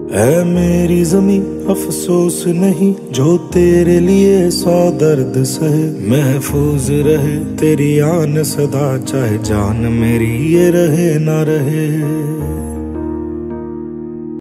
ऐ मेरी ज़मीं अफसोस नहीं जो तेरे लिए 100 दर्द सहे। महफूज रहे तेरी आन सदा चाहे जान मेरी ये रहे ना रहे।